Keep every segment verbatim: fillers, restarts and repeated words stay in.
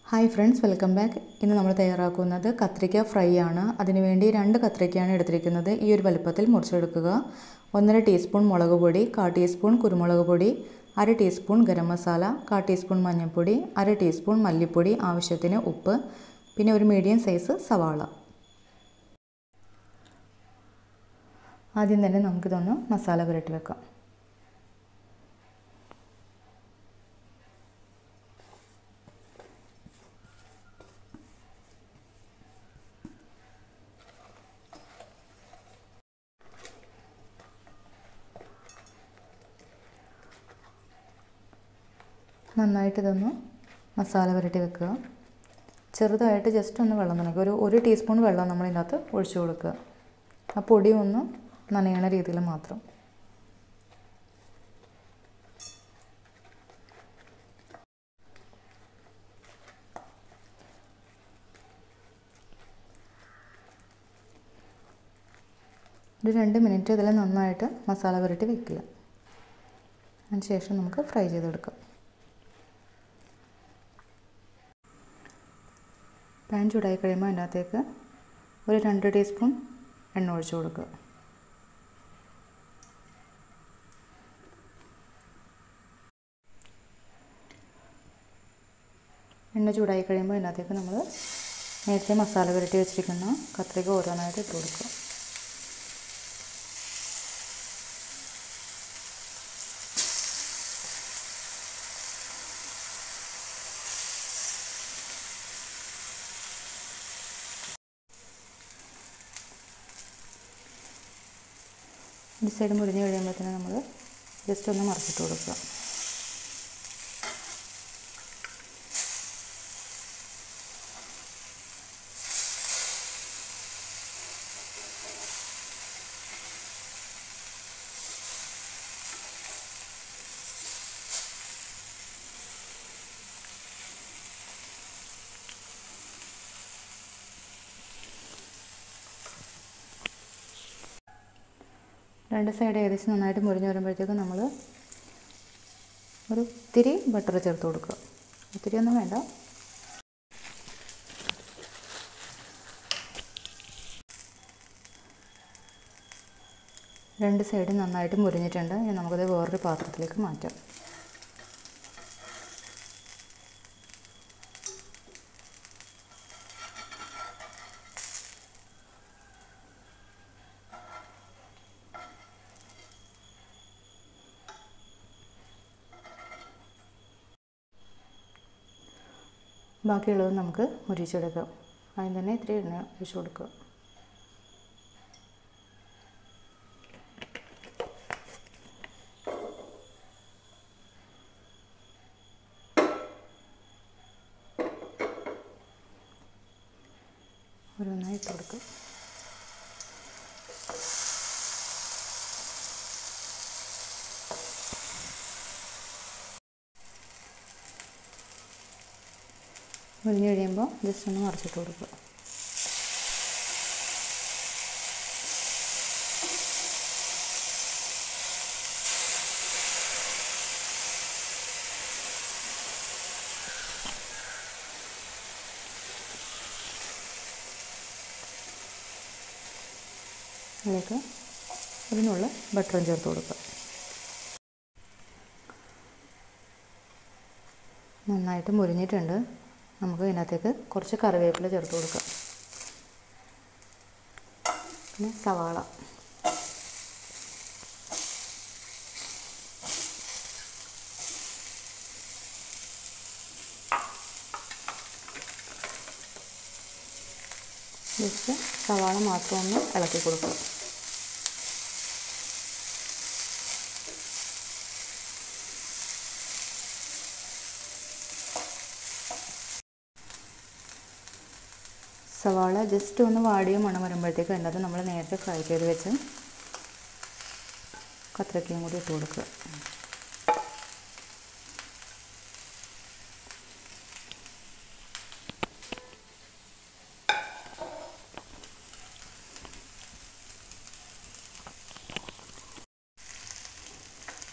Hi friends, welcome back. ഇന്ന് നമ്മൾ തയ്യാറാക്കുന്നത് കത്രിക്ക ഫ്രൈ ആണ്. അതിനുവേണ്ടി രണ്ട് കത്രിക്കയാണ് എടുത്തിരിക്കുന്നത്. ഈ ഒരു വലുപ്പത്തിൽ മുറിച്ചെടുക്കുക. ഒന്നര ടീസ്പൂൺ മുളക് പൊടി, കാൽ ടീസ്പൂൺ കുരുമുളക് പൊടി, അര ടീസ്പൂൺ ഗരം മസാല, കാൽ ടീസ്പൂൺ മഞ്ഞൾപ്പൊടി, അര ടീസ്പൂൺ മല്ലിപ്പൊടി, ആവശ്യത്തിന് ഉപ്പ്, പിന്നെ ഒരു മീഡിയം സൈസ് സവാള. ആദ്യം തന്നെ നമുക്കിതൊന്ന് മസാല പുരട്ടി വെക്കാം. നന്നായിട്ട് ഇതൊന്ന് മസാല പുരട്ടി വെക്കുക. ചെറുതായിട്ട് ജസ്റ്റ് ഒന്ന് വെള്ളം നനയ്ക്കുക. ഒരു ഒരു ടീസ്പൂൺ വെള്ളം നമ്മൾ ഇതിനകത്ത് ഒഴിച്ചു കൊടുക്കുക. ആ പൊടി ഒന്ന് നനയണ രീതിയിൽ മാത്രം. ഒരു രണ്ട് മിനിറ്റ് ഇതിൽ നന്നായിട്ട് മസാല പുരട്ടി വെക്കുക. അതിന് ശേഷം നമുക്ക് ഫ്രൈ ചെയ്തെടുക്കാം. പാൻ ചൂടായി കഴിയുമ്പോൾ അതിനകത്തേക്ക് ഒരു രണ്ട് ടീസ്പൂൺ എണ്ണ ഒഴിച്ചു കൊടുക്കുക. എണ്ണ ചൂടായി കഴിയുമ്പോൾ അതിനകത്തേക്ക് നമ്മൾ നേരത്തെ മസാല പുരട്ടി വെച്ചിരിക്കുന്ന കത്രിക ഓരോന്നായിട്ട് ഇട്ട് കൊടുക്കുക. ഒരു സൈഡ് മുരിഞ്ഞ് കഴിയുമ്പോഴത്തേനും നമ്മൾ ജസ്റ്റ് ഒന്ന് മറിച്ചിട്ട് കൊടുക്കുക. രണ്ട് സൈഡ് ഏകദേശം നന്നായിട്ട് മുരിഞ്ഞ് വരുമ്പോഴത്തേക്കും നമ്മൾ ഒരു ഇത്തിരി ബട്ടർ ചേർത്ത് കൊടുക്കുക. ഒത്തിരി ഒന്നും വേണ്ട. രണ്ട് സൈഡ് നന്നായിട്ട് മുരിഞ്ഞിട്ടുണ്ട്. ഇനി നമുക്കത് വേറൊരു പാത്രത്തിലേക്ക് മാറ്റാം. ബാക്കിയുള്ളത് നമുക്ക് മുരിച്ചെടുക്കാം. അതിന് തന്നെ ഇത്തിരി എണ്ണ ഒഴിച്ച് കൊടുക്കുക. ഓരോന്നായി ഇട്ട് കൊടുക്കുക. മുരിഞ്ഞ് കഴിയുമ്പോൾ ജസ്റ്റ് ഒന്ന് മറിച്ചിട്ട് കൊടുക്കുക. അതിലേക്ക് ഇതിനുള്ള ബട്ടറും ചേർത്ത് കൊടുക്കുക. നന്നായിട്ട് മുരിഞ്ഞിട്ടുണ്ട്. നമുക്ക് ഇതിനകത്തേക്ക് കുറച്ച് കറിവേപ്പില ചേർത്ത് കൊടുക്കാം. പിന്നെ സവാള, ജസ്റ്റ് സവാള മാത്രം ഒന്ന് ഇളക്കി കൊടുക്കുക. സവാള ജസ്റ്റ് ഒന്ന് വാടിയ മണം വരുമ്പോഴത്തേക്ക് അതിനകത്ത് നമ്മൾ നേരത്തെ ഫ്രൈ ചെയ്ത് വെച്ച് കത്രിക്കയും കൂടി ഇട്ട് കൊടുക്കുക.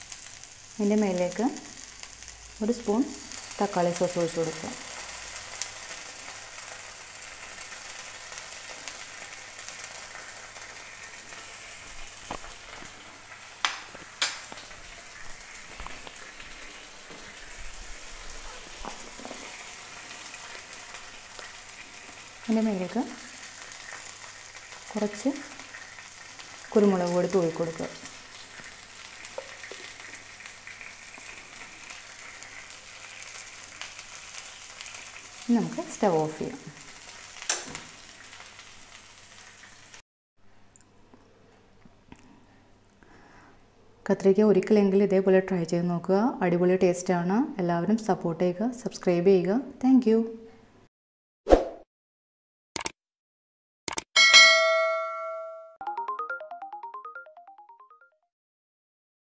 ഇതിൻ്റെ മേലേക്ക് ഒരു സ്പൂൺ തക്കാളി സോസ് ഒഴിച്ച് കൊടുക്കുക. ഇതിൻ്റെ മേലേക്ക് കുറച്ച് കുരുമുളക് പൊടി തൂവി കൊടുക്കുക. നമുക്ക് സ്റ്റവ് ഓഫ് ചെയ്യാം. കത്രിക്ക ഒരിക്കലെങ്കിലും ഇതേപോലെ ട്രൈ ചെയ്ത് നോക്കുക. അടിപൊളി ടേസ്റ്റാണ്. എല്ലാവരും സപ്പോർട്ട് ചെയ്യുക, സബ്സ്ക്രൈബ് ചെയ്യുക. Thank U.